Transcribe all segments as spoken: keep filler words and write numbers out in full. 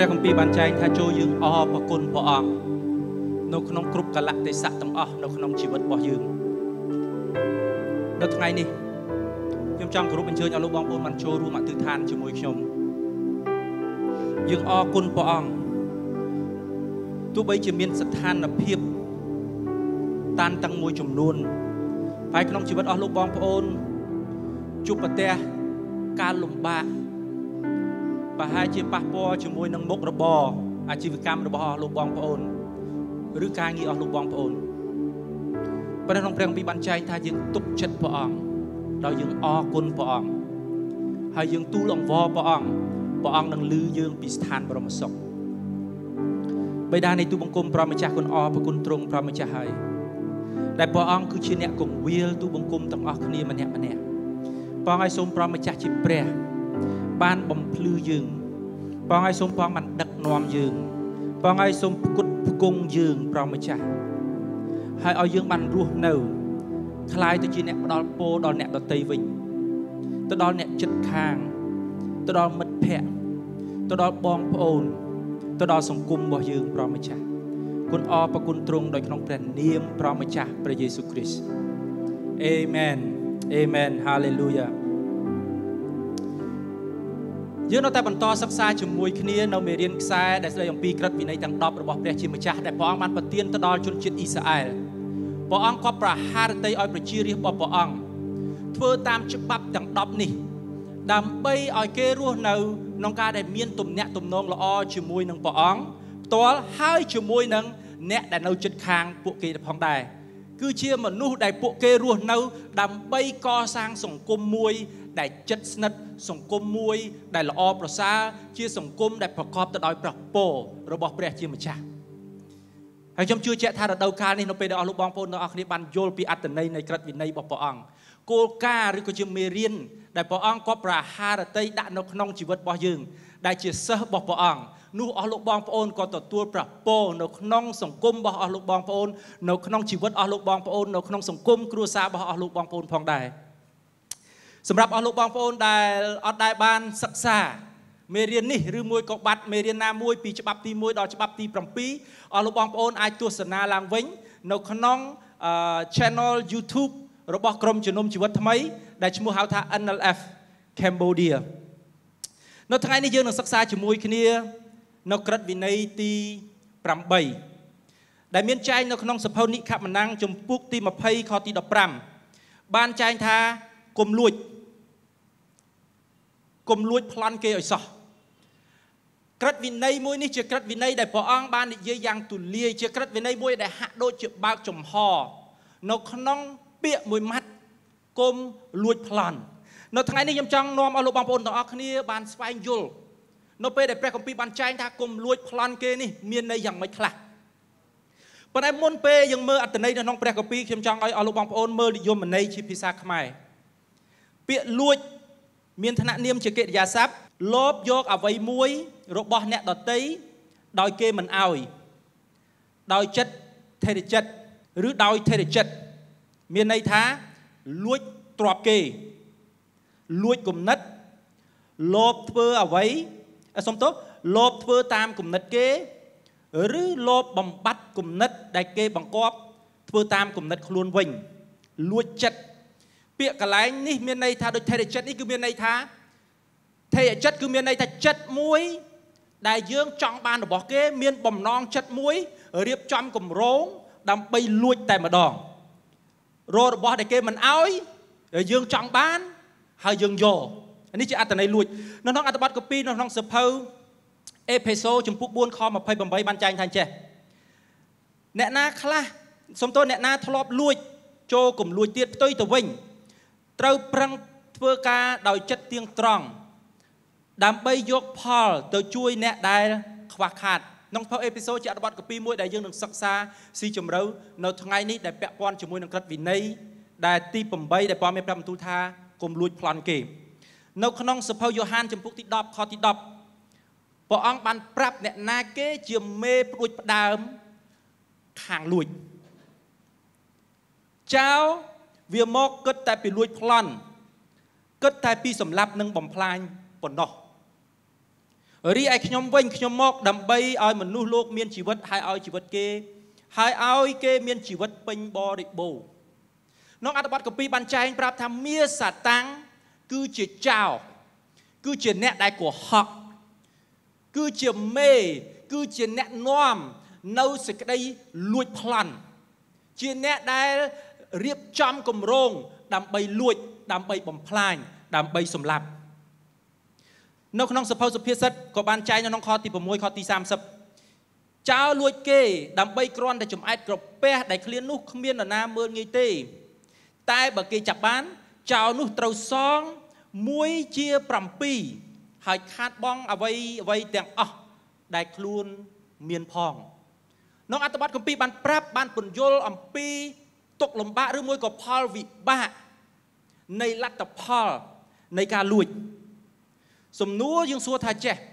ព្រះគម្ពីរបានចែងថាចូលយើងអរព្រគុណព្រះអង្គនៅក្នុងគ្រប់កលៈទេសៈទាំងអស់នៅក្នុងជីវិតរបស់យើងនៅថ្ងៃនេះខ្ញុំចង់គោរពអញ្ជើញឲ្យលោកបងប្អូនបានចូលរួមអធិដ្ឋានជាមួយខ្ញុំយើងអរគុណព្រះអង្គទោះបីជាមានស្ថានភាពតានតឹងមួយចំនួនហើយក្នុងជីវិតអស់លោកបងប្អូនជួបប្រទះការលំបាកប្រហែលជាប៉ះពាល់ជាមួយនឹងមុខរបរអាជីវកម្មរបស់អស់លោកបងប្អូនឬការងារអស់លោកបងប្អូនប៉ុន្តែក្នុងព្រះគម្ពីរបានចែងថាយើងទុកចិត្តព្រះអង្គដោយយើងអរគុណព្រះអង្គហើយយើងទូលអង្វរព្រះអង្គព្រះអង្គនឹងលឺយើងពីស្ថានបរមសុខបិតានៃទូបង្គំព្រះម្ចាស់គុណអរព្រគុណទ្រង់ព្រះម្ចាស់ហើយដែលព្រះអង្គគឺជាអ្នកគង្វាលទូបង្គំទាំងអស់គ្នាម្នាក់ម្នាក់ព្រះអង្គឲ្យសូមព្រះម្ចាស់ជាព្រះបានបំភ្លឺយើងព្រះអង្គឲ្យសូមព្រះអង្គបានដឹកនាំយើងព្រះអង្គឲ្យសូមផ្គត់ផ្គង់យើងព្រះម្ចាស់ហើយឲ្យយើងបានរស់នៅคล้ายទៅជាអ្នកផ្ដល់ពរដល់អ្នកដទៃវិញទៅដល់អ្នកជិតខាងទៅដល់មិត្តភ័ក្តិទៅដល់បងប្អូនទៅដល់សង្គមរបស់យើងព្រះម្ចាស់គុណអរព្រគុណទ្រង់ដោយក្នុងព្រះនាមព្រះម្ចាស់ព្រះយេស៊ូវគ្រីស្ទអេមែនអេមែនហាឡេលូយ៉ាយើងនៅតែបន្តសិក្សាជាមួយគ្នានៅមេរៀនខ្សែដែលស្ដីអំពីក្រឹតវិន័យទាំងដប់របស់ព្រះជាម្ចាស់ដែលព្រះអង្គបានប្រទានទៅដល់ជនជាតិអ៊ីស្រាអែលព្រះអង្គក៏ប្រហារតីឲ្យប្រជារាស្ត្ររបស់ព្រះអង្គធ្វើតាមច្បាប់ទាំងដប់នេះដើម្បីឲ្យគេរស់នៅក្នុងការដែលមានទំនាក់ទំនងល្អជាមួយនឹងព្រះអង្គផ្ទាល់ហើយជាមួយនឹងអ្នកដែលនៅជិតខាងពួកគេផងដែរគឺជាមនុស្សដែលពួកគេរស់នៅដើម្បីកសាងសង្គមមួយដែលជិតស្និទ្ធសង្គមមួយដែលល្អប្រសើរជាសង្គមដែលប្រកបទៅដោយព្រះពររបស់ព្រះជាម្ចាស់ហើយខ្ញុំជឿជាក់ថារដូវកាលនេះនៅពេលដែលអស់លោកបងប្អូនទាំងអស់គ្នាបានយល់ពីអត្ថន័យនៃក្រឹតវិន័យរបស់ព្រះអង្គគោលការណ៍ឬក៏ជាមេរៀនដែលព្រះអង្គក៏ប្រហារតីដាក់នៅក្នុងជីវិតរបស់យើងដែលជាសិស្សរបស់ព្រះអង្គនោះអស់លោកបងប្អូនក៏ទទួលព្រះពរនៅក្នុងសង្គមរបស់អស់លោកបងប្អូននៅក្នុងជីវិតអស់លោកបងប្អូននៅក្នុងសង្គមគ្រួសាររបស់អស់លោកបងប្អូនផងដែរសម្រាប់អស់លោកបងប្អូនដែលអត់ដែលបានសិក្សាមេរៀននេះឬមួយក៏បាត់មេរៀនណាមួយពីច្បាប់ទីមួយដល់ច្បាប់ទីប្រាំពីរអស់លោកបងប្អូនអាចទស្សនាឡើងវិញនៅក្នុង channel YouTube របស់ក្រុមជំនុំជីវិតថ្មីដែលឈ្មោះហៅថា N L F Cambodia នៅថ្ងៃនេះយើងនឹងសិក្សាជាមួយគ្នានៅក្រឹតវិន័យទីប្រាំបីដែលមានចែងនៅក្នុងសភៅនិខមណាំងជំពូកទីម្ភៃខទីដប់ប្រាំបានចែងថាកុំលួចកុំលួចប្លន់គេឲ្យសោះក្រឹតវិន័យមួយនេះជាក្រឹតវិន័យដែលព្រះអង្គបាននិយាយយ៉ាងទូលាយជាក្រឹតវិន័យមួយដែលហាក់ដូចជាបើកចំហនៅក្នុងពាក្យមួយម៉ាត់កុំលួចប្លន់នៅថ្ងៃនេះខ្ញុំចង់នាំអស់លោកបងប្អូនទាំងអស់គ្នាបានស្វែងយល់នៅពេលដែលព្រះគម្ពីរបានចែងថាកុំលួចប្លន់គេនេះមានន័យយ៉ាងម៉េចខ្លះប៉ុន្តែមុនពេលយើងមើលអត្ថន័យនៅក្នុងព្រះគម្ពីរខ្ញុំចង់ឲ្យអស់លោកបងប្អូនមើលនិយមន័យជាភាសាខ្មែរពាក្យលួចមានឋានៈនាមជាកិរិយាសព្ទលបយកអ្វីមួយរបស់អ្នកដទៃដោយគេមិនអោយដោយចិត្តថេរចិត្តឬដោយថេរចិត្តមានន័យថាលួចទ្រព្យគេលួចគំនិតលបធ្វើអ្វីសុំទោសលបធ្វើតាមគំនិតគេឬលបបំបត្តិគំនិតដែលគេបង្គាប់ធ្វើតាមគំនិតខ្លួនវិញលួចចិត្តពាក្យកន្លែងនេះមានន័យថាដូចថេរចិត្តនេះគឺមានន័យថាថេរចិត្តគឺមានន័យថាចិត្តមួយដែលយើងចង់បានរបស់គេមានបំណងចិត្តមួយរៀបចំគម្រោងដើម្បីលួចតែម្ដងរករបស់ដែលគេមិនអោយយើងចង់បានហើយយើងយកនេះជាអត្ថន័យលួចនៅក្នុងអត្ថបទកពីនៅក្នុងសភៅអេផេសូជំពូកបួនខម្ភៃប្រាំបីបានចែងថាចេះអ្នកណាខ្លះសំទោសអ្នកណាធ្លាប់លួចចូលកុំលួចទៀតផ្ទុយទៅវិញត្រូវប្រឹងធ្វើការដោយចិត្តទៀងត្រង់ដើម្បីយកផលទៅជួយអ្នកដែលខ្វះខាតក្នុងសភៅអេផេសូជាអត្ថបទកពីមួយដែលយើងនឹងសិក្សាស៊ីជម្រៅនៅថ្ងៃនេះដែលពាក់ព័ន្ធជាមួយនឹងក្រឹតវិន័យដែលទីប្រាំបីដែលព្រះមានប្រាប់បន្ទូលថាកុំលួចប្លន់គេនៅក្នុងសភៅយ៉ូហានជំពូកទីដប់ខទីដប់ព្រះអង្គបានប្រាប់អ្នកណាគេជាមេផ្ដួចផ្ដើមខាងលួចចៅវាមកគិតតែពីលួចប្លន់គិតតែពីសម្លាប់និងបំផ្លាញប៉ុណ្ណោះរីឯខ្ញុំវិញខ្ញុំមកដើម្បីឲ្យមនុស្សលោកមានជីវិតហើយឲ្យជីវិតគេហើយឲ្យគេមានជីវិតពេញបរិបូរណ៍ក្នុងអត្ថបទកាពីបានចែងប្រាប់ថាមាសាតាំងគឺជាចៅគឺជាអ្នកដែលកុហកគឺជាមេគឺជាអ្នកនាំនៅសេចក្តីលួចប្លន់ជាអ្នកដែលរៀបចំគម្រោងដើម្បីលួចដើម្បីបំផ្លាញដើម្បីសម្លាប់នៅក្នុងសភៅសុភាសិតក៏បានចែងនៅក្នុងខទី6ខទីសាមសិបចោលលួចគេដើម្បីគ្រាន់តែចំអែតក្រពះដែលឃ្លាននោះគ្មាននរណាមើលងាយទេតែបើគេចាប់បានចោលនោះត្រូវសងមួយជាប្រាំពីរហើយខាតបង់អ្វីអ្វីទាំងអស់ដែលខ្លួនមានផងក្នុងអត្ថបទគម្ពីរបានប្រាប់បានពន្យល់អំពីទុក្ខលំបាកឬមួយក៏ផលវិបាកនៃលទ្ធផលនៃការលួចសំណួរយើងសួរថាចេះ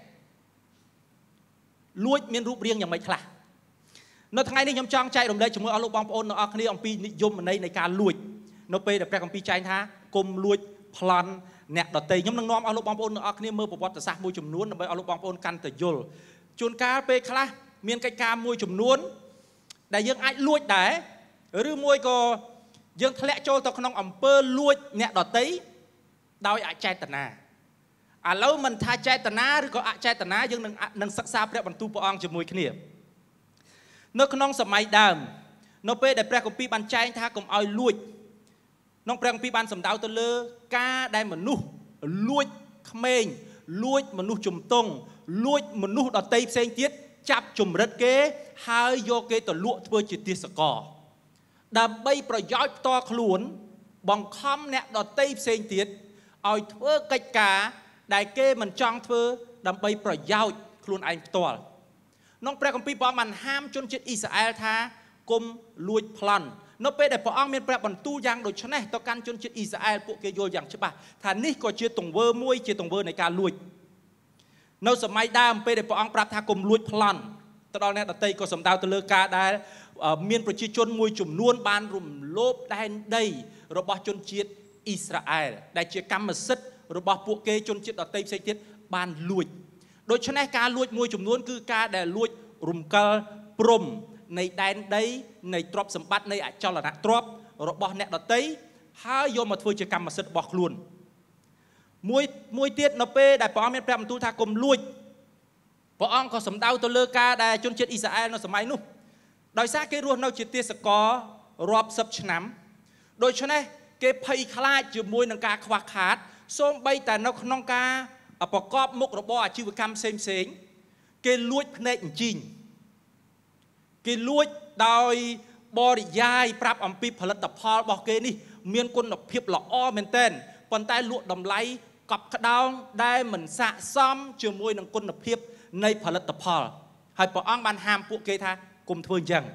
លួចមានរូបរាងយ៉ាងម៉េចខ្លះនៅថ្ងៃនេះខ្ញុំចង់ចែករំលែកជាមួយអស់លោកបងប្អូនទាំងអស់គ្នាអំពីនិយមន័យនៃការលួចនៅពេលដែលព្រះគម្ពីរចែងថាកុំលួចប្លន់អ្នកដទៃខ្ញុំនឹងនាំអស់លោកបងប្អូនទាំងអស់គ្នាមើលប្រវត្តិសាស្ត្រមួយចំនួនដើម្បីអស់លោកបងប្អូនកាន់តែយល់ជួនកាលពេលខ្លះមានកិច្ចការមួយចំនួនដែលយើងអាចលួចដែរឬមួយក៏យើងធ្លាក់ចូលទៅក្នុងអំពើលួចអ្នកដទៃដោយអចេតនាឥឡូវមិនថាចេតនាឬក៏អចេតនាយើងនឹងនឹងសិក្សាព្រះបន្ទូលព្រះអង្គជាមួយគ្នានៅក្នុងសម័យដើមនៅពេលដែលព្រះគម្ពីរបានចែងថាកុំឲ្យលួចក្នុងព្រះគម្ពីរបានសំដៅទៅលើការដែលមនុស្សលួចក្មេងលួចមនុស្សជំទង់លួចមនុស្សដទៃផ្សេងទៀតចាប់ជំរិតគេហើយយកគេទៅលក់ធ្វើជាទាសករដើម្បីប្រយោជន៍ផ្ទាល់ខ្លួនបង្ខំអ្នកដទៃផ្សេងទៀតឲ្យធ្វើកិច្ចការដែលគេមិនចង់ធ្វើដើម្បីប្រយោជន៍ខ្លួនឯងផ្ទាល់ក្នុងព្រះគម្ពីរព្រះអង្គបានហាមជនជាតិអ៊ីស្រាអែលថាកុំលួចប្លន់នៅពេលដែលព្រះអង្គមានព្រះបន្ទូលយ៉ាងដូចនេះទៅកាន់ជនជាតិអ៊ីស្រាអែលពួកគេយល់យ៉ាងច្បាស់ថានេះក៏ជាទង្វើមួយជាទង្វើនៃការលួចនៅសម័យដើមពេលដែលព្រះអង្គប្រាប់ថាកុំលួចប្លន់ទៅដល់អ្នកដទៃក៏សំដៅទៅលើការដែលមានប្រជាជនមួយចំនួនបានរំលោភដែនដីរបស់ជនជាតិអ៊ីស្រាអែលដែលជាកម្មសិទ្ធិរបស់ពួកគេជនជាតិដទៃផ្សេងទៀតបានលួចដូច្នេះការលួចមួយចំនួនគឺការដែលលួចរំកិលព្រំនៃដែនដីនៃទ្រព្យសម្បត្តិនៃអចលនទ្រព្យរបស់អ្នកដទៃហើយយកមកធ្វើជាកម្មសិទ្ធិរបស់ខ្លួនមួយមួយទៀតនៅពេលដែលព្រះអង្គមានព្រះបន្ទូលថាកុំលួចព្រះអង្គក៏សំដៅទៅលើការដែលជនជាតិអ៊ីស្រាអែលនៅសម័យនោះដោយសារគេរស់នៅជាទាសកររាប់សិបឆ្នាំដូច្នេះគេភ័យខ្លាចជាមួយនឹងការខ្វះខាតសូម្បីតែនៅក្នុងការប្រកបមុខរបរអាជីវកម្មផ្សេងផ្សេងគេលួចភ្នែកអញ្ជីងគេលួចដោយបរិយាយប្រាប់អំពីផលិតផលរបស់គេនេះមានគុណភាពល្អមែនទែនប៉ុន្តែលក់តម្លៃកប់ក្តោងដែលមិនស័ក្តិសមជាមួយនឹងគុណភាពនៃផលិតផលហើយព្រះអង្គបានហាមពួកគេថាកុំធ្វើអញ្ចឹង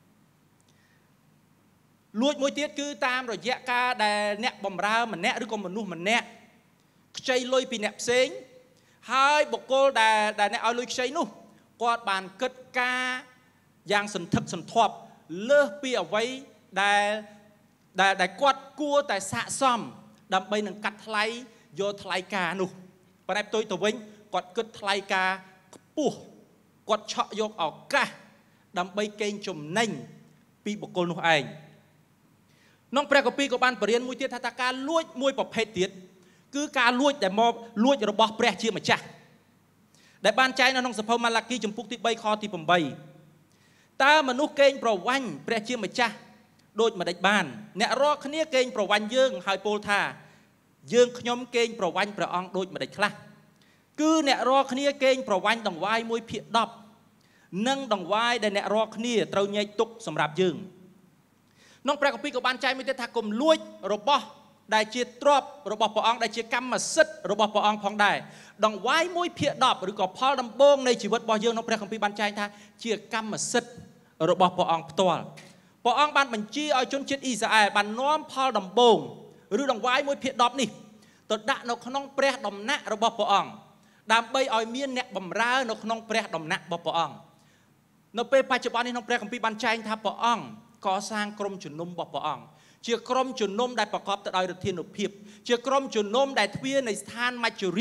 លួចមួយទៀតគឺតាមរយៈការដែលអ្នកបម្រើម្នាក់ឬក៏មនុស្សម្នាក់ខ្ចីលុយពីអ្នកផ្សេងហើយបុគ្គលដែលដែលអ្នកឲ្យលុយខ្ចីនោះគាត់បានគិតការយ៉ាងសន្ធឹកសន្ធាប់លើសពីអ្វីដែលដែលដែលគាត់គួរតែស័ក្តិសមដើម្បីនឹងកាត់ថ្លៃយកថ្លៃការនោះប៉ុន្តែផ្ទុយទៅវិញគាត់គិតថ្លៃការខ្ពស់គាត់ឆក់យកឱកាសដើម្បីកេងចំណេញពីបុគ្គលនោះឯងក្នុងព្រះគម្ពីរក៏បានបរៀនមួយទៀតថាតើការលួចមួយប្រភេទទៀតគឺការលួចដែលមកលួចរបស់ព្រះជាម្ចាស់ដែលបានចែងនៅក្នុងសភៅម៉ាឡាគីចំពុកទី3ខទី8តើមនុស្សកេងប្រវ័ញ្ចព្រះជាម្ចាស់ដូចម្ដេចបានអ្នករាល់គ្នាកេងប្រវ័ញ្ចយើងហើយពោលថាយើងខ្ញុំកេងប្រវ័ញ្ចព្រះអង្គដូចម្ដេចខ្លះគឺអ្នករាល់គ្នាកេងប្រវ័ញ្ចដង្វាយមួយភាគដប់និងដង្វាយដែលអ្នករាល់គ្នាត្រូវញែកទុកសម្រាប់យើងក្នុងព្រះគម្ពីរក៏បានចែងមួយទៀតថាកុំលួចរបស់ដែលជាទ្រព្យរបស់ព្រះអង្គដែលជាកម្មសិទ្ធិរបស់ព្រះអង្គផងដែរដង្វាយមួយភាគដប់ឬក៏ផលដំបូងនៃជីវិតរបស់យើងក្នុងព្រះគម្ពីរបានចែងថាជាកម្មសិទ្ធិរបស់ព្រះអង្គផ្ទាល់ព្រះអង្គបានបញ្ជាឲ្យជនជាតិអ៊ីស្រាអែលបាននាំផលដំបូងឬដង្វាយមួយភាគដប់នេះទៅដាក់នៅក្នុងព្រះដំណាក់របស់ព្រះអង្គដើម្បីឲ្យមានអ្នកបម្រើនៅក្នុងព្រះដំណាក់របស់ព្រះអង្គនៅពេលបច្ចុប្បន្ននេះក្នុងព្រះគម្ពីរបានចែងថាព្រះអង្គកសាងក្រុមជំនុំរបស់ព្រះអង្គជាក្រុមជំនុំដែលប្រកបទៅដោយឫទ្ធានុភាពជាក្រុមជំនុំដែលទ្វារនៃស្ថានមច្ចុរាជ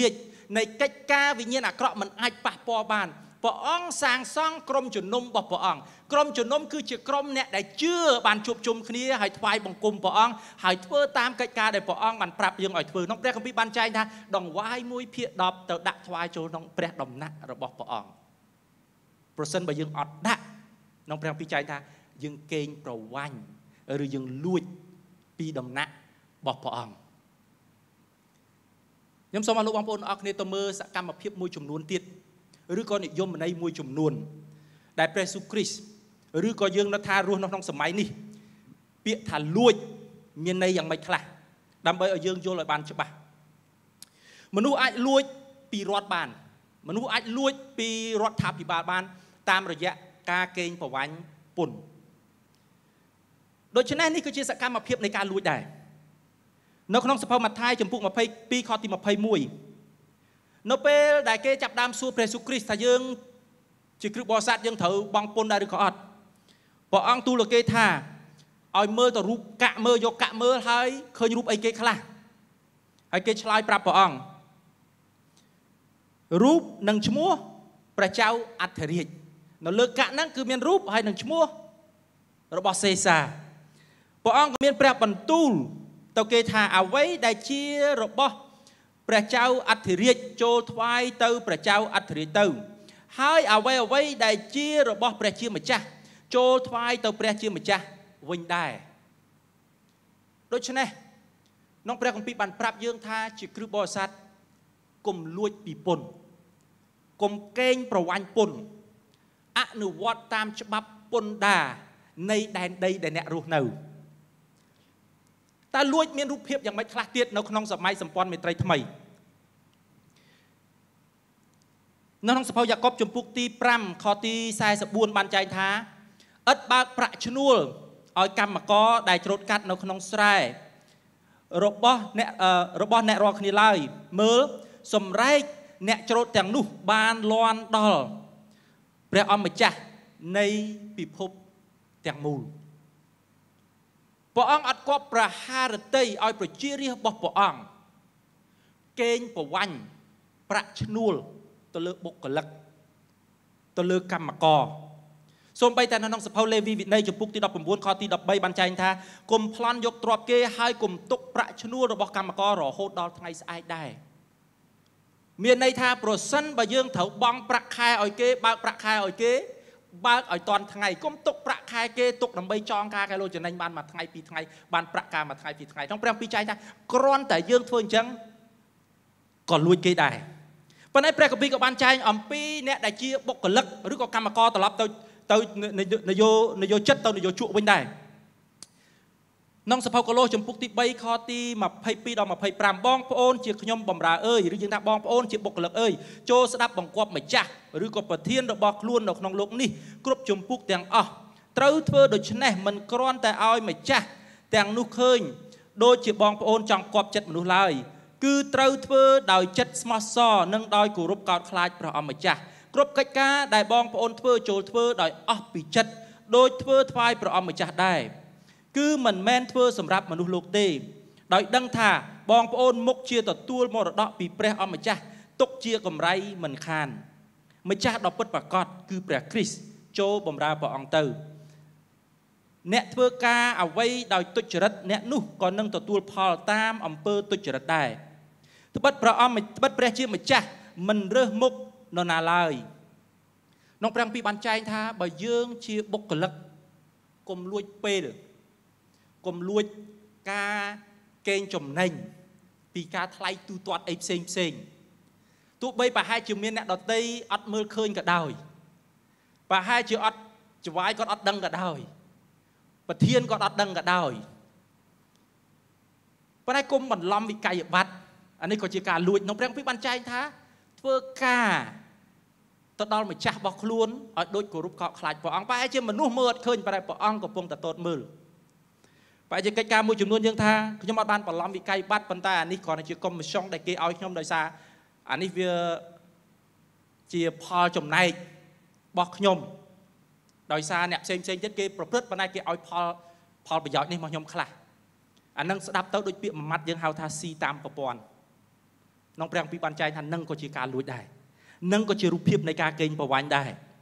ในកិច្ចការវិញ្ញាណអាក្រក់មិនអាចប៉ះពាល់បានព្រះអង្គសាងសង់ក្រុមជំនុំរបស់ព្រះអង្គក្រុមជំនុំគឺជាក្រុមអ្នកដែលជឿបានជួបជុំគ្នាហើយថ្វាយបង្គំព្រះអង្គហើយធ្វើតាមកិច្ចការដែលព្រះអង្គបានប្រាប់យើងឲ្យធ្វើក្នុងព្រះគម្ពីរបានចែងថាដង្វាយមួយភាគដប់ទៅដាក់ថ្វាយចូលក្នុងព្រះដំណាក់របស់ព្រះអង្គប្រសិនបើយើងអត់ដាក់ក្នុងព្រះគម្ពីរចែងថាយើងកេងប្រវ័ញ្ចឬយើងលួចពីដំណាក់របស់ព្រះអង្គខ្ញុំសូមឲ្យលោកបងប្អូនអរគ្នាទៅមើលសកម្មភាពមួយចំនួនទៀតឬក៏និយមន័យមួយចំនួនដែលព្រះយេស៊ូវគ្រីស្ទឬក៏យើងនៅថារស់នៅក្នុងសម័យនេះពាក្យថាលួចមានន័យយ៉ាងម៉េចខ្លះដើម្បីឲ្យយើងយល់ឲ្យបានច្បាស់មនុស្សអាចលួចពីរដ្ឋបានមនុស្សអាចលួចពីរដ្ឋាភិបាលបានតាមរយៈការកេងប្រវ័ញ្ចពន្ធដូច្នេះនេះគឺជាសកម្មភាពនៃការលួចដែរនៅក្នុងសភៅម៉ាថាយចំពុកยี่สิบสองខទីยี่สิบเอ็ดនៅពេលដែលគេចាប់ដើមសួរព្រះយេស៊ូវគ្រីស្ទថាយើងជាគ្រិស្តបរិស័ទយើងត្រូវបង់ពន្ធដែរឬក៏អត់ព្រះអង្គទូលឲ្យគេថាឲ្យមើលទៅរូបកាក់មើលយកកាក់មើលហើយឃើញរូបអីគេខ្លះហើយគេឆ្លើយប្រាប់ព្រះអង្គរូបនិងឈ្មោះព្រះចៅអធិរាជនៅលើកាក់ហ្នឹងគឺមានរូបហើយនិងឈ្មោះរបស់សេសាព្រះអង្គក៏មានព្រះបន្ទូលទៅគេថាអ្វីដែលជារបស់ព្រះចៅអធិរាជចូលថ្វាយទៅព្រះចៅអធិរាជទៅហើយអ្វីអ្វីដែលជារបស់ព្រះជាម្ចាស់ចូលថ្វាយទៅព្រះជាម្ចាស់វិញដែរដូច្នេះក្នុងព្រះគម្ពីរបានប្រាប់យើងថាជាគ្រិស្តបរិស័ទកុំលួចពីពន្ធកុំកេងប្រវ័ញ្ចពន្ធអនុវត្តតាមច្បាប់ពន្ធដារនៃដែនដីដែលអ្នករស់នៅតើលួចមានរូបភាពយ៉ាងម៉េចខ្លះទៀតនៅក្នុងសម័យសម្ព័ន្ធមេត្រីថ្មីនៅក្នុងសភៅយ៉ាកុបជំពូកទីfiveខទីforty-fourបានចែងថាឥតបើកប្រាក់ឈ្នួលឲ្យកម្មករដែលច្រូតកាត់នៅក្នុងស្រែរបស់អ្នករបស់អ្នករាល់គ្នាឡើយមើលសម្រែកអ្នកច្រូតទាំងនោះបានលាន់ដល់ព្រះអម្ចាស់នៃពិភពទាំងមូលព្រះអង្គអត់គប់ប្រហារតីឲ្យប្រជារាស្ត្ររបស់ព្រះអង្គកេងប្រវ័ញ្ចប្រាក់ឈ្នួលទៅលើបុគ្គលិកទៅលើកម្មករសូម្បីតែនៅក្នុងសភៅលេវីវិន័យចំពុកទីnineteenខទីthirteenបានចែងថាកុំប្លន់យកទ្រព្យគេហើយកុំទុកប្រាក់ឈ្នួលរបស់កម្មកររហូតដល់ថ្ងៃស្អែកដែរមានន័យថាប្រសិនបើយើងត្រូវបង់ប្រាក់ខែឲ្យគេបើកប្រាក់ខែឲ្យគេបើកឲ្យតាន់ថ្ងៃកុំទុកប្រាក់ខែគេទុកដើម្បីចងការកែលោចំណេញបានមួយថ្ងៃពីរថ្ងៃបានប្រាក់ការមួយថ្ងៃពីរថ្ងៃក្នុងព្រះពីរចែងថាគ្រាន់តែយើងធ្វើអញ្ចឹងក៏លួចគេដែរប៉ុន្តែព្រះគម្ពីរក៏បានចែងអំពីអ្នកដែលជាបុគ្គលិកឬក៏កម្មករត្រឡប់ទៅទៅនយោនយោចិត្តទៅនយោជកវិញដែរក្នុងសភៅកូឡូសចំពុកទីthreeខទីtwenty-twoដល់twenty-fiveបងប្អូនជាខ្ញុំបម្រើអើយឬយើងថាបងប្អូនជាបុគ្គលិកអើយចូលស្ដាប់បង្គាប់ម្ចាស់ឬក៏ប្រធានរបស់ខ្លួននៅក្នុងលោកនេះគ្រប់ជំពូកទាំងអស់ត្រូវធ្វើដូច្នេះមិនគ្រាន់តែឲ្យម្ចាស់ទាំងនោះឃើញដូចជាបងប្អូនចង់គប់ចិត្តមនុស្សឡើយគឺត្រូវធ្វើដោយចិត្តស្មោះសរនិងដោយគោរពកោតខ្លាចព្រះអម្ចាស់គ្រប់កិច្ចការដែលបងប្អូនធ្វើចូលធ្វើដោយអស់ពីចិត្តដោយធ្វើថ្វាយព្រះអម្ចាស់ដែរគឺមិនមែនធ្វើសម្រាប់មនុស្សលោកទេដោយដឹងថាបងប្អូនមុខជាទទួលមរតកពីព្រះអម្ចាស់ទុកជាកម្រៃមិនខានម្ចាស់ដ៏ពិតប្រាកដគឺព្រះគ្រីស្ទចូលបម្រើព្រះអង្គទៅអ្នកធ្វើការអ្វីដោយទុច្ចរិតអ្នកនោះក៏នឹងទទួលផលតាមអំពើទុច្ចរិតដែរត្បិតព្រះអង្គត្បិតព្រះជាម្ចាស់មិនរើសមុខនរណាឡើយក្នុងព្រះគម្ពីរបានចែងថាបើយើងជាបុគ្គលិកកុំលួចពេលកុំលួចការកេងចំណេញពីការថ្លៃទូទាត់អីផ្សេងផ្សេងទោះបីប្រហែលជាមានអ្នកដតីអត់មើលឃើញក៏ដោយប្រហែលជាអត់ច្បាយគាត់អត់ដឹងក៏ដោយប្រធានគាត់អត់ដឹងក៏ដោយប៉ុន្តែគុំបន្លំវិក័យប័ត្រអានេះក៏ជាការលួចក្នុងព្រះគម្ពីរបានចែងថាធ្វើការទៅដល់ម្ចាស់របស់ខ្លួនឲ្យដូចគោរពកោតខ្លាចព្រះអង្គប្រហែលជាមនុស្សមើលអត់ឃើញប៉ុន្តែព្រះអង្គកំពុងតែទតមើលប្រហែលជាកិច្ចការមួយចំនួនយើងថាខ្ញុំអត់បានបន្លំវិក័យប័ត្រប៉ុន្តែអានេះគ្រាន់តែជាកុំមិស្សុងដែលគេឲ្យខ្ញុំដោយសារអានេះវាជាផលចំណែករបស់ខ្ញុំដោយសារអ្នកផ្សេងផ្សេងទៀតគេប្រព្រឹត្តប៉ុន្តែគេឲ្យផលផលប្រយោជន៍នេះមកខ្ញុំខ្លះអានឹងស្ដាប់ទៅដូចពាក្យមួយម៉ាត់យើងហៅថាស៊ីតាមប្រព័ន្ធน้องแปลงปีปันใจท่านนั่งก็จีการลุยได้นั่งก็จีรูปเพียบในการเก่งประวันได้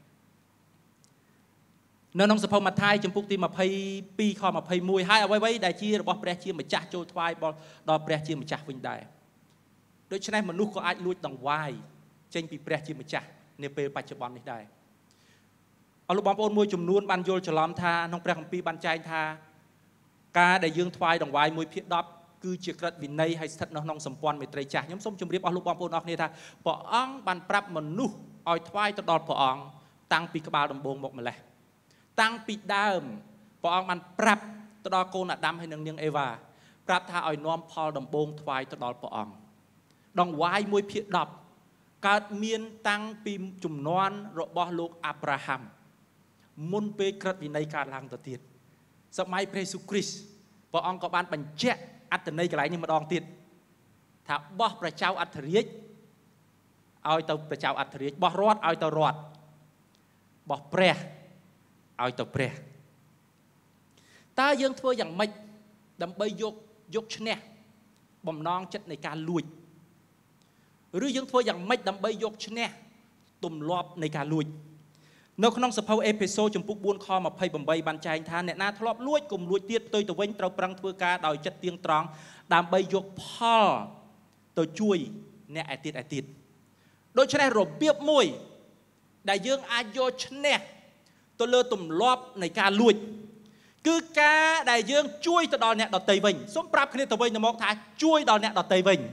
น้องน้องสะพอมาไทยจำพวกที่มาพายปีข้อมาพายมวยให้เอาไว้ไว้ได้ชีระบบแปรชีมาจ่าโจทวายบอลดอแปรชีมาจ่าวิ่งได้โดยฉะนั้นมนุษย์ก็อาจลุยดังวายเจงปีแปรชีมาจ่าในเปรปัจจุบันนี้ได้เอาลูกบอลโอนมวยจุ่มนวลบันโยฉลามทาน้องแปลงปีบันใจทาการได้ยื่นทวายดังวายมวยเพียรดับคือเชื่อกระวินในให้สถัดน้องน้องสมปอนไม่ตรจ่าย้ำส้มจุ่มเรียบเอาลูกบอลโอนออกนี่ท่าปออังบันปรับมนุษย์เอาทวายตลอดปออังตั้งปีกบาลดำบงบอกมาเลยตั้งปีดาวปองมันปรับตลอดโกนดำให้นางเนียงเอวาปรับท่าอ่อยน้อมพอดำบงถวายตลอดปองดองวายมวยเพียดับการเมียนตั้งปีจุ่มนอนรบอลูกอับราฮัมมุนเปกระวินัยการลังตะเตียนสมัยพระเยซูคริสต์ปองก็บานปัญเจอัตในกระไรนี่มาดองติดถ้าบ่พระเจ้าอัตริยเอาตัวพระเจ้าอัตริยบ่รอดเอาตัวรอดบ่เปรเอาตัวเปรตายังทั่วอย่างไม่ดำใบยกยกชนะบ่มน้องจัดในการลุยหรือยังทั่วอย่างไม่ดำใบยกชนะตุ่มรอบในการลุยนกน้องสะเพาเอพิโซดจมปุกบุญคอมาพายบ่มใบบันใจทานเนี่ยนาทลอบลุยกลุ่มลุยเตี้ยตัวตัวเว้นเราปรังทั่วกาโดยจัดเตียงตรองดำใบยกพ่อตัวช่วยเนี่ยไอติดไอติดโดยชนะรบเบียบมวยได้ยังอาโยชนะตัวเลือตุ่มรอบในการลุยคือการได้ยังช่วยตัวดอนเนี่ยดอเตยวิงสมปรับคณิตตัววิงในมองท้ายช่วยดอนเนี่ยดอเตยวิง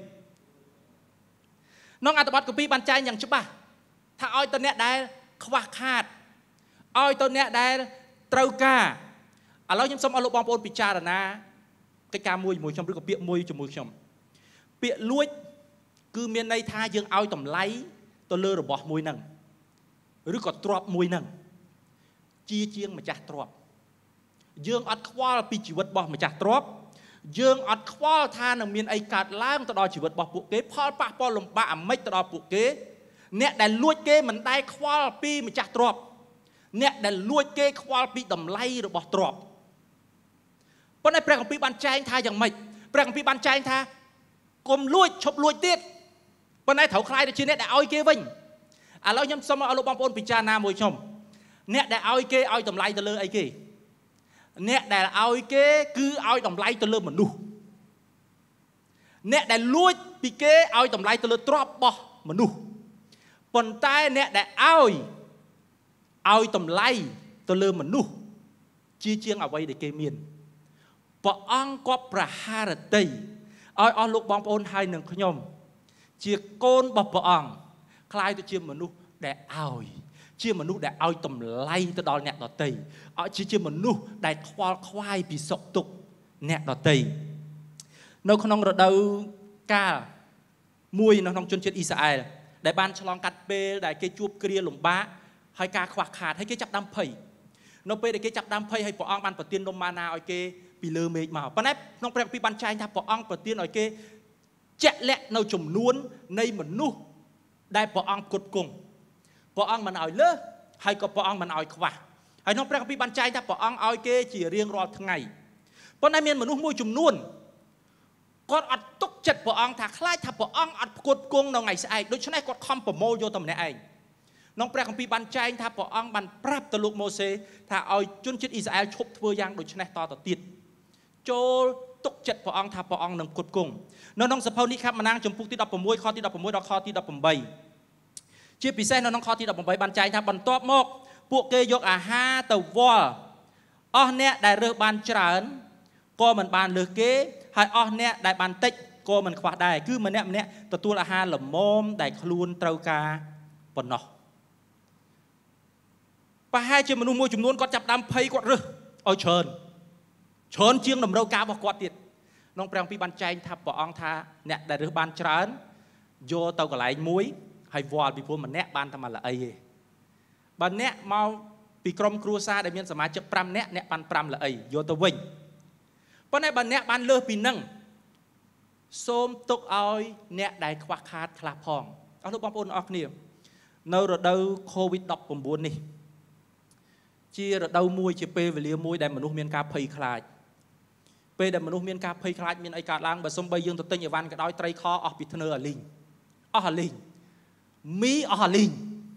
น้องอัตบัตกับปีบันใจอย่างใช่ปะถ้าอ้อยตัวเนี่ยได้ขวาขาดอ้อยตัวเนี่ยได้เต้ากาอ่ะเรายังสมเอาลูกบอลโอนปิจารณากิจการมวยมวยชมหรือกับเปียมวยจมูกชมเปียลุยคือเมียนในท่ายังเอาต่ำไล่ตัวเลือระบบมวยนั่งหรือก็ตรอบมวยนั่งจีเจียงมาจากตรอบยื่งอัดควาลปีชีวิตบ่มาจากตรอบยื่งอัดควาลทานหนึ่งมีนไอกาดล้างตลอดชีวิตบ่ปุกเก๋พอปะพอลมปะไม่ตลอดปุกเก๋เนี่ยได้ลวดเก๋มันได้ควาลปีมาจากตรอบเนี่ยได้ลวดเก๋ควาลปีดำไล่ระบบตรอบเพราะในแปลงของปีบันใจทายอย่างไม่แปลงของปีบันใจทากลมลวดชบลวดติดเพราะในเถาคลายได้ชื่อเนี่ยได้เอาเก๋วิ่งอ่ะเราย้ำสมเอาลูกบอลปนปิจารณามวยชมเนี่ยได้เอาเก๋เอาดำไล่ตะเลไอเก๋เนี่ยได้เอาเก๋คือเอาดำไล่ตะเลเหมือนดูเนี่ยได้ลวดปีเก๋เอาดำไล่ตะเลตรอบบ่เหมือนดูปนใต้เนี่ยได้เอาเอาดำไล่ตะเลเหมือนดูจีเจียงเอาไว้ในเกมีนปะอังก็ประหารตีเอาเอาลูกบอลปนไทยหนึ่งขยมเจียโกนบ่ปะอังคลายตัวเจียมเหมือนดูได้เอาเชื่อมนุษย์ได้เอาตำไล่ตัวดอลเนี่ยต่อตีเอาเชื่อมนุษย์ได้ควายควายปีศกตุกเนี่ยต่อตีในขนมเราดูกามวยในขนมชนเชื้ออิสราเอลได้บานฉลองกัดเปย์ได้เกจูบเกลียหลุมบ้าให้กาขวากขาดให้เกจับดำเพย์น้องเปย์ได้เกจับดำเพย์ให้ปออังบันปะเตียนลมมานาเอาเกปีเลอเมย์มาปะนั้นน้องเปย์ปีบันชัยถ้าปออังปะเตียนเอาเกเจ๊ะและในจุ่มนวลในมนุษย์ได้ปออังกดกงปออังมันเอาเลิกให้ก็ปออังมันเอาขวาให้น้องแปลงปีบันใจถ้าปออังเอาเกจีเรียงรอทั้งไงเพราะในเมียนมนุษย์มวยจุ่มนวลก็อัดตกจัดปออังถ้าคล้ายถ้าปออังอัดกดกงในไงใส่โดยฉะนั้นก็คอมปโมโยตำแหน่งเองน้องแปลงปีบันใจถ้าปออังมันปรับตะลุกโมเสถ้าเอาจุนจิตอิสราเอลชบทัวยางโดยฉะนั้นต่อต่อติดโจตกจัดปออังถ้าปออังหนึ่งกดกงน้องน้องสะเพานี้ครับมานั่งจมพุกที่ดับปมวยข้อที่ดับปมวยดอกข้อที่ดับปมใบเชื่อปีเส้นน้องข้อที่ดับปมใบบันใจถ้าบรรทบมกพวกเกยกอาหาตะวอลอ๋อเนี่ยได้เรือบานเจริญก็มันบานเลือเกให้อ๋อเนี่ยได้บานเต็กก็มันขวาได้คือมันเนี่ยมันเนี่ยตัวอาหารหล่มมอมได้คลูนเตากาปนเนาะไปให้เจ้ามนุษย์มวยจุ่มนวลก็จับดำเพย์กดเรือเอาเชิญเชิญเชียงดำเรากาบอกกอดติดน้องแปลงปีบันใจถ้าปออังท่าเนี่ยได้เรือบานเจริญโยเตากระไหลมุ้ยให้วอลปีพวกมันเนี่ยบานทำมันละไอ้บันเนี่ยมาปีกรมครัวซาได้มีสมาชิกปรำเนี่ยเนี่ยปันปรำละไอ้โยตวิงเพราะในบันเนี่ยบันเลือปีนั่งโสมตกเอาเนี่ยได้ควักขาดคลาพองเอาลูกบอลปนออกเนี่ยในระดับโควิดดอกปุ่มบุญนี่จีระดับมวยจีเปเวลีมวยได้มนุษย์มีการเพย์คลายเปได้มนุษย์มีการเพย์คลายมีไอการล้างแบบสมบัยยืนตัวเต็งอย่างวันก็ได้ไตรคอออกปิดเนอร์ลิงអស់លីងមីអស់លីង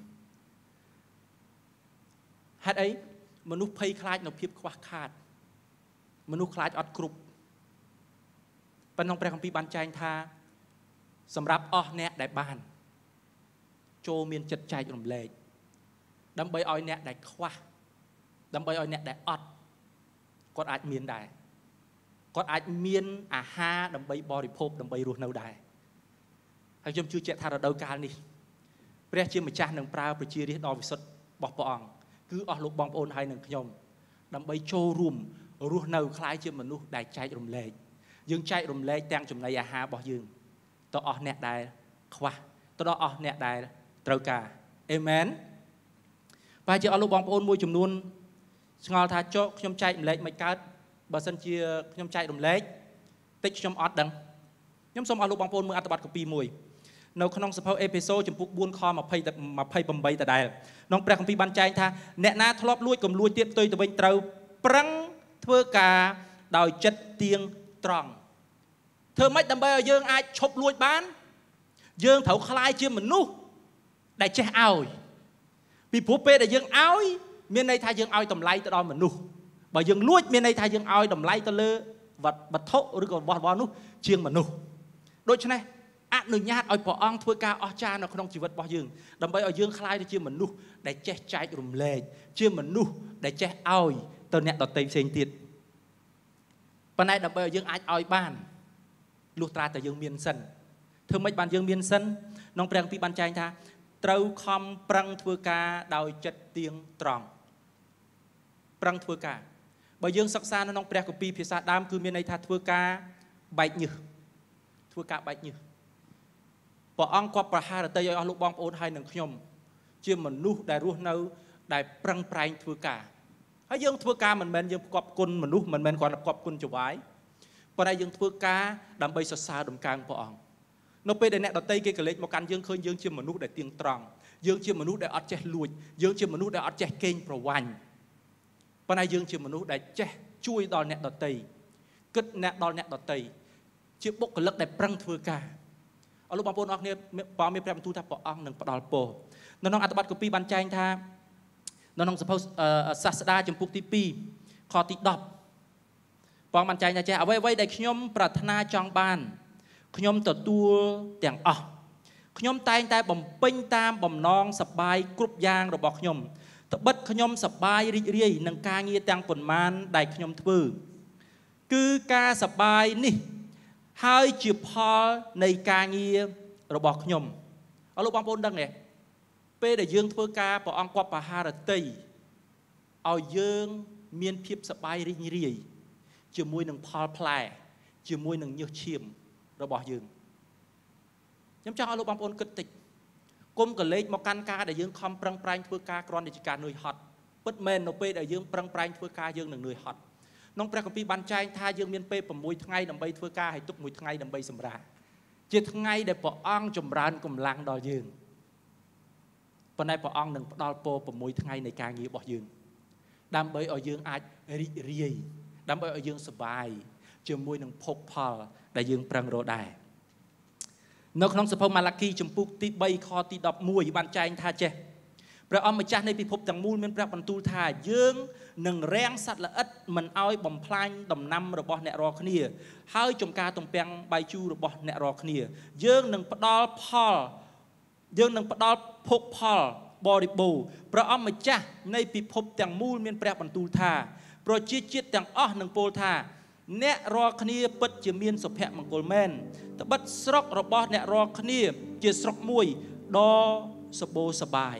ហេតុអីមនុស្សភ័យខ្លាចនៅភាពខ្វះខាតមនុស្សខ្លាចអត់គ្រប់ប៉ុន្តែព្រះគម្ពីរបានចែងថាសម្រាប់អស់អ្នកដែលបានចូលមានចិត្តចែករំលែកដើម្បីឲ្យអ្នកដែលខ្វះដើម្បីឲ្យអ្នកដែលអត់គាត់អាចមានដែរគាត់អាចមានអាហារដើម្បីបរិភោគដើម្បីរស់នៅដែរហើយខ្ញុំជឿជាក់ថារដូវកាលនេះព្រះជាម្ចាស់នឹងប្រើប្រជារាស្ត្រដ៏វិសុទ្ធរបស់ព្រះអង្គគឺអស់លោកបងប្អូនហើយនឹងខ្ញុំដើម្បីចូលរួមរស់នៅคล้ายជាមនុស្សដែលចែករំលែកយើងចែករំលែកទាំងចំណីអាហាររបស់យើងទៅអស់អ្នកដែលខ្វះទៅដល់អស់អ្នកដែលត្រូវការអេមែនបើជាអស់លោកបងប្អូនមួយចំនួនឆ្ងល់ថាចុះខ្ញុំចែករំលែកមិនកើតបើសិនជាខ្ញុំចែករំលែកតិចខ្ញុំអត់ដឹងខ្ញុំសូមអស់លោកបងប្អូនមើលអត្ថបទកាពីមួយនៅក្នុងសភៅអេភេសូចំពុកបួនខម្ភៃប្រាំដដែលក្នុងព្រះគម្ពីរបានចែងថាអ្នកណាធ្លាប់លួចកុំលួចទៀតផ្ទុយទៅវិញត្រូវប្រឹងធ្វើការដោយចិត្តទៀងត្រង់ធ្វើម៉េចដើម្បីឲ្យយើងអាចឈប់លួចបានយើងត្រូវក្លាយជាមនុស្សដែលចេះឲ្យពីព្រោះពេលដែលយើងឲ្យមានន័យថាយើងឲ្យតម្លៃទៅដល់មនុស្សបើយើងលួចមានន័យថាយើងឲ្យតម្លៃទៅលើវត្ថុឬក៏របស់របស់នោះជាងមនុស្សដូច្នេះអនុញ្ញាតឲ្យព្រះអង្គធ្វើការអស្ចារ្យនៅក្នុងជីវិតរបស់យើងដើម្បីឲ្យយើងក្លាយទៅជាមនុស្សដែលចេះចែករំលែកជាមនុស្សដែលចេះឲ្យទៅអ្នកដទៃផ្សេងទៀតប៉ុន្តែដើម្បីឲ្យយើងអាចឲ្យបានលុះត្រាតែយើងមានសិនធ្វើម៉េចបានយើងមានសិនក្នុងព្រះគម្ពីរបានចែងថាត្រូវខំប្រឹងធ្វើការដោយចិត្តទៀងត្រង់ប្រឹងធ្វើការបើយើងសិក្សានៅក្នុងព្រះគម្ពីរភាសាដើមគឺមានន័យថាធ្វើការបែកញើសធ្វើការបែកញើសព្រះអង្គគាត់ប្រហារតីឲ្យអស់លោកបងប្អូនហើយនឹងខ្ញុំជាមនុស្សដែលរស់នៅដែលប្រឹងប្រែងធ្វើការហើយយើងធ្វើការមិនមែនយើងផ្គប់គុណមនុស្សមិនមែនគ្រាន់តែផ្គប់គុណចវាយប៉ុន្តែយើងធ្វើការដើម្បីសរសើរដំកើងព្រះអង្គនៅពេលដែលអ្នកដទៃគេកលេចមកកាន់យើងឃើញយើងជាមនុស្សដែលទៀងត្រង់យើងជាមនុស្សដែលអត់ចេះលួចយើងជាមនុស្សដែលអត់ចេះកេងប្រវ័ញ្ចប៉ុន្តែយើងជាមនុស្សដែលចេះជួយដល់អ្នកដទៃគិតអ្នកដល់អ្នកដទៃជាបុគ្គលិកដែលប្រឹងធ្វើការអរលោកបងប្អូនអរគ្នាព្រះមានព្រះបន្ទូលថាព្រះអង្គនឹងផ្ដល់ពរនៅក្នុងអត្ថបទកាពីបានចែងថានៅក្នុងសភៅសាស្តាចំពុកទីពីរខទីដប់ព្រះអង្គបានចែងថាចេះអ្វីអ្វីដែលខ្ញុំប្រាថ្នាចង់បានខ្ញុំទទួលទាំងអស់ខ្ញុំតែងតែបំពេញតាមបំណងសប្បាយគ្រប់យ៉ាងរបស់ខ្ញុំត្បិតខ្ញុំសប្បាយរីករាយនឹងការងារទាំងប៉ុន្មានដែលខ្ញុំធ្វើគឺការសប្បាយនេះហើយជាផលនៃការងាររបស់ខ្ញុំអរលោកបងប្អូនដឹងទេពេលដែលយើងធ្វើការព្រះអង្គគាត់បហារតីឲ្យយើងមានភាពសប្បាយរីករាយជាមួយនឹងផលផ្លែជាមួយនឹងញើសឈាមរបស់យើងខ្ញុំចង់ឲ្យលោកបងប្អូនគិតតិចគុំកលេចមកកាន់ការដែលយើងខំប្រឹងប្រែងធ្វើការគ្រាន់តែជាការនឿយហត់ពិតមែននៅពេលដែលយើងប្រឹងប្រែងធ្វើការយើងនឹងនឿយហត់ក្នុងព្រះគម្ពីរបានចែងថាយើងមានពេល6ថ្ងៃដើម្បីធ្វើការហើយទុកមួយថ្ងៃដើម្បីសម្រាកជាថ្ងៃដែលព្រះអង្គចម្រើនកម្លាំងដល់យើងប៉ុន្តែព្រះអង្គនឹងផ្ដល់ពរ6ថ្ងៃនៃការងាររបស់យើងដើម្បីឲ្យយើងអាចរីករាយដើម្បីឲ្យយើងសប្បាយជាមួយនឹងភោគផលដែលយើងប្រឹងរកដែរនៅក្នុងសភៅម៉ាឡាគីចំពុកទី3ខទីដប់មួយបានចែងថាចេះព្រះអង្គម្ចាស់នៃពិភពទាំងមូលមានព្រះបន្ទូលថាយើងនឹងរាំងសត្វល្អិតមិនឲ្យបំផ្លាញដំណាំរបស់អ្នករាល់គ្នាហើយចំការទំពាំងបាយជូររបស់អ្នករាល់គ្នាយើងនឹងផ្ដល់ផលយើងនឹងផ្ដល់ភោគផលបរិបូរណ៍ព្រះអង្គម្ចាស់នៃពិភពទាំងមូលមានព្រះបន្ទូលថាប្រជាជាតិទាំងអស់នឹងពោលថាអ្នករាល់គ្នាពិតជាមានសុភមង្គលមែនត្បិតស្រុករបស់អ្នករាល់គ្នាជាស្រុកមួយដ៏សម្បូរសប្បាយ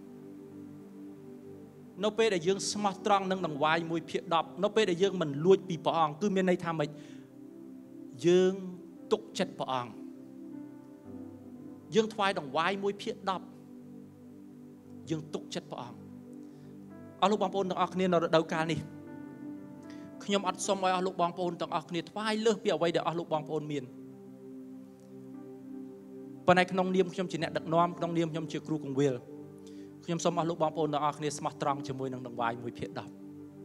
នៅពេលដែលយើងស្មោះត្រង់នឹងដង្វាយមួយភាគដប់នៅពេលដែលយើងមិនលួចពីព្រះអង្គគឺមានន័យថាម៉េចយើងទុកចិត្តព្រះអង្គយើងថ្វាយដង្វាយមួយភាគដប់យើងទុកចិត្តព្រះអង្គអស់លោកបងប្អូនទាំងអស់គ្នានៅរដូវកាលនេះខ្ញុំអត់សុំឲ្យអស់លោកបងប្អូនទាំងអស់គ្នាថ្វាយលើសពីអ្វីដែលអស់លោកបងប្អូនមានប៉ុន្តែក្នុងនាមខ្ញុំជាអ្នកដឹកនាំក្នុងនាមខ្ញុំជាគ្រូកង្វៀលខ្ញុំសូមអស់លោកបងប្អូនទាំងអស់គ្នាស្មោះត្រង់ជាមួយនឹងដង្វាយមួយភាគដប់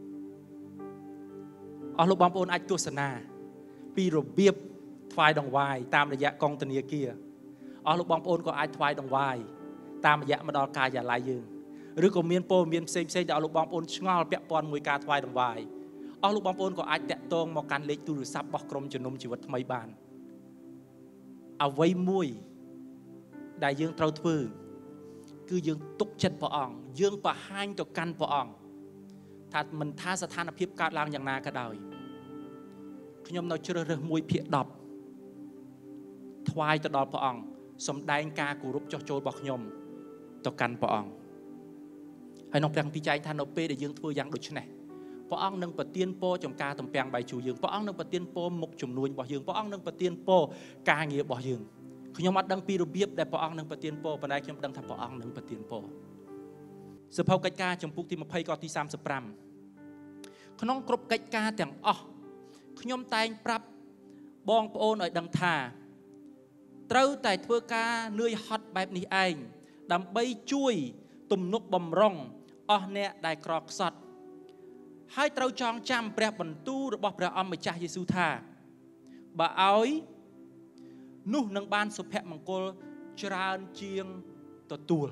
អស់លោកបងប្អូនអាចទស្សនាពីរបៀបថ្វាយដង្វាយតាមរយៈកងធនាគារអស់លោកបងប្អូនក៏អាចថ្វាយដង្វាយតាមរយៈមកដល់ការិយាល័យយើងឬក៏មានព័ត៌មានផ្សេងផ្សេងដែលអស់លោកបងប្អូនឆ្ងល់ពាក់ព័ន្ធមួយការថ្វាយដង្វាយអស់លោកបងប្អូនក៏អាចតាក់ទងមកកាន់លេខទូរស័ព្ទរបស់ក្រុមជំនុំជីវិតថ្មីបានអ្វីមួយដែលយើងត្រូវធ្វើគឺយើងទុកចិត្តព្រះអង្គយើងបង្ហាញទៅកាន់ព្រះអង្គថាមិនថាស្ថានភាពកើតឡើងយ៉ាងណាក៏ដោយខ្ញុំនៅជ្រើសរើសមួយភាគដប់ថ្វាយទៅដល់ព្រះអង្គសម្ដែងការគោរពចុះចូលរបស់ខ្ញុំទៅកាន់ព្រះអង្គហើយក្នុងព្រះគម្ពីរចែងថានៅពេលដែលយើងធ្វើយ៉ាងដូចនេះព្រះអង្គនឹងប្រទានពរចំការទំពាំងបាយជូរយើងព្រះអង្គនឹងប្រទានពរមុខជំនួញរបស់យើងព្រះអង្គនឹងប្រទានពរការងាររបស់យើងខ្ញុំអត់ដឹងពីរបៀបដែលព្រះអង្គនឹងប្រទានពរប៉ុន្តែខ្ញុំដឹងថាព្រះអង្គនឹងប្រទានពរសភៅកិច្ចការចំពុកទីยี่สิบខទីสามสิบห้าក្នុងគ្រប់កិច្ចការទាំងអស់ខ្ញុំតែងប្រាប់បងប្អូនឲ្យដឹងថាត្រូវតែធ្វើការនឿយហត់បែបនេះឯងដើម្បីជួយទំនុកបំរុងអស់អ្នកដែលក្រខ្សត់ហើយត្រូវចងចាំព្រះបន្ទូលរបស់ព្រះអម្ចាស់យេស៊ូវថាបើឲ្យនោះនឹងបានសុភមង្គលច្រើនជាងទទួល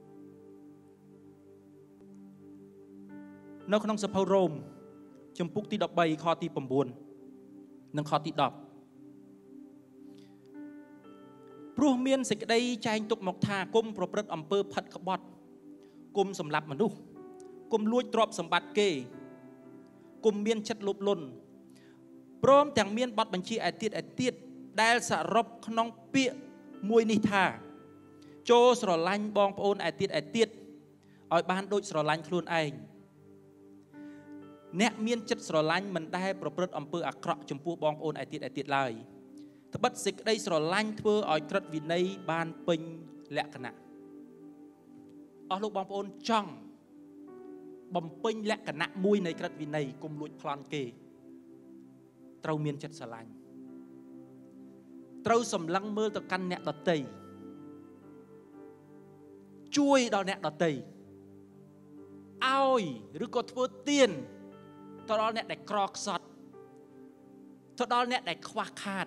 នៅក្នុងសភៅរ៉ូមជំពូកទីสิบสามខទីnineនិងខទីtenព្រោះមានសេចក្តីចែងទុកមកថាគុំប្រព្រឹត្តអំពើផិតក្បត់គុំសម្លាប់មនុស្សគុំលួចទ្រព្យសម្បត្តិគេគុំមានចិត្តលោភលន់ព្រមទាំងមានបទបញ្ជាឯទៀតឯទៀតដែលសរុបក្នុងពាក្យមួយនេះថាចូលស្រឡាញ់បងប្អូនឯទៀតឯទៀតឲ្យបានដូចស្រឡាញ់ខ្លួនឯងអ្នកមានចិត្តស្រឡាញ់មិនដែលប្រព្រឹត្តអំពើអាក្រក់ចំពោះបងប្អូនឯទៀតឯទៀតឡើយត្បិតសេចក្តីស្រឡាញ់ធ្វើឲ្យក្រឹតវិន័យបានពេញលក្ខណៈអស់លោកបងប្អូនចង់បំពេញលក្ខណៈមួយនៃក្រឹតវិន័យកុំលួចប្លន់គេត្រូវមានចិត្តស្រឡាញ់ត្រូវសម្លឹងមើលទៅកាន់អ្នកដទៃជួយដល់អ្នកដទៃឲ្យឬក៏ធ្វើទានទៅដល់អ្នកដែលក្រខ្សត់ទៅដល់អ្នកដែលខ្វះខាត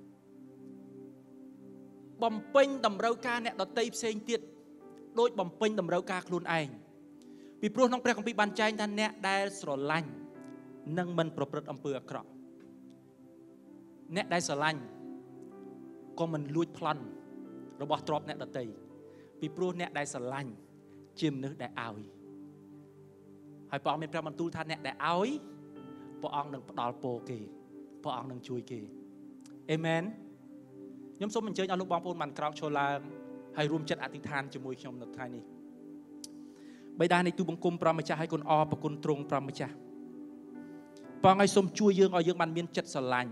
បំពេញតម្រូវការអ្នកដទៃផ្សេងទៀតដោយបំពេញតម្រូវការខ្លួនឯងពីព្រោះក្នុងព្រះគម្ពីរបានចែងថាអ្នកដែលស្រឡាញ់នឹងមិនប្រព្រឹត្តអំពើអាក្រក់អ្នកដែលស្រឡាញ់ក៏មិនលួចប្លន់របស់ទ្រព្យអ្នកដទៃពីព្រោះអ្នកដែលស្រឡាញ់ជាមនុស្សដែលឲ្យហើយព្រះអង្គមានព្រះបន្ទូលថាអ្នកដែលឲ្យព្រះអង្គនឹងផ្ដល់ពរគេព្រះអង្គនឹងជួយគេអេមែនខ្ញុំសូមអញ្ជើញអស់លោកបងប្អូនបានក្រោកឈរឡើងហើយរួមចិត្តអធិដ្ឋានជាមួយខ្ញុំនៅថ្ងៃនេះបិតានៃទូបង្គំព្រះម្ចាស់ឲ្យគុណអរប្រគុណទ្រង់ព្រះម្ចាស់ព្រះអង្គឲ្យសូមជួយយើងឲ្យយើងបានមានចិត្តស្រឡាញ់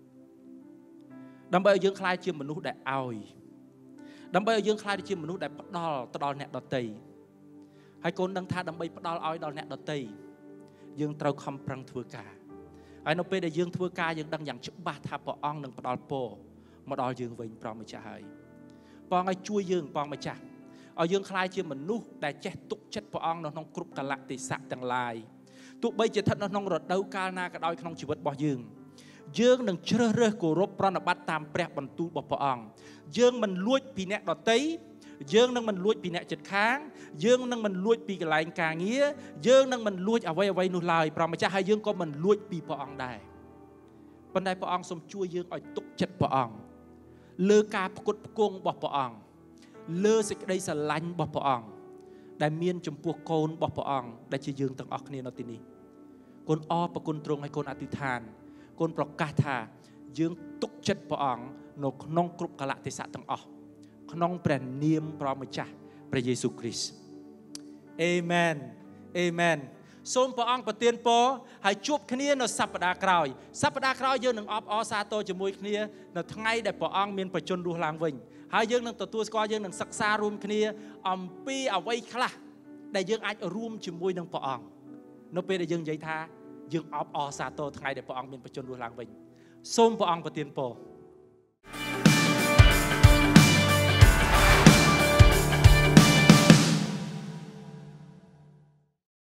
ដើម្បីឲ្យយើងក្លាយជាមនុស្សដែលឲ្យដើម្បីឲ្យយើងក្លាយជាមនុស្សដែលផ្ដល់ទៅដល់អ្នកដទៃហើយកូនដឹងថាដើម្បីផ្ដល់ឲ្យដល់អ្នកដទៃយើងត្រូវខំប្រឹងធ្វើការហើយនៅពេលដែលយើងធ្វើការយើងដឹងយ៉ាងច្បាស់ថាព្រះអង្គនឹងផ្ដល់ពរមកដល់យើងវិញព្រះម្ចាស់ហើយព្រះអង្គឲ្យជួយយើងព្រះម្ចាស់ឲ្យយើងក្លាយជាមនុស្សដែលចេះទុកចិត្តព្រះអង្គនៅក្នុងគ្រប់កលៈទេសៈទាំងឡាយទោះបីជាស្ថិតនៅក្នុងរដូវកាលណាក៏ដោយក្នុងជីវិតរបស់យើងយើងនឹងជ្រើសរើសគោរពប្រណិប័តតាមព្រះបន្ទូលរបស់ព្រះអង្គយើងមិនលួចពីអ្នកដទៃយើងនឹងមិនលួចពីអ្នកជិតខាងយើងនឹងមិនលួចពីកន្លែងការងារយើងនឹងមិនលួចអ្វីអ្វីនោះឡើយព្រះម្ចាស់ហើយយើងក៏មិនលួចពីព្រះអង្គដែរប៉ុន្តែព្រះអង្គសូមជួយយើងឲ្យទុកចិត្តព្រះអង្គលើការផ្គត់ផ្គង់របស់ព្រះអង្គលើសេចក្តីស្រឡាញ់របស់ព្រះអង្គដែលមានចំពោះកូនរបស់ព្រះអង្គដែលជាយើងទាំងអស់គ្នានៅទីនេះកូនអរប្រគុណទ្រង់ឲ្យកូនអធិដ្ឋានកូនប្រកាសថាយើងទុកចិត្តព្រះអង្គនៅក្នុងគ្រប់កលៈទេសៈទាំងអស់ក្នុងព្រះនាមព្រះម្ចាស់ព្រះយេស៊ូវគ្រីស្ទអេមែនអេមែនសូមព្រះអង្គប្រទានពរហើយជួបគ្នានៅសប្តាហ៍ក្រោយសប្តាហ៍ក្រោយយើងនឹងអបអរសាទរជាមួយគ្នានៅថ្ងៃដែលព្រះអង្គមានប្រជញ្ញរស់ឡើងវិញហើយយើងនឹងទទួលស្គាល់យើងនឹងសិក្សារួមគ្នាអំពីអ្វីខ្លះដែលយើងអាចរួមជាមួយនឹងព្រះអង្គនៅពេលដែលយើងនិយាយថាយើងអបអរសាទរថ្ងៃដែលព្រះអង្គមានប្រជញ្ញរស់ឡើងវិញសូមព្រះអង្គប្រទានពរ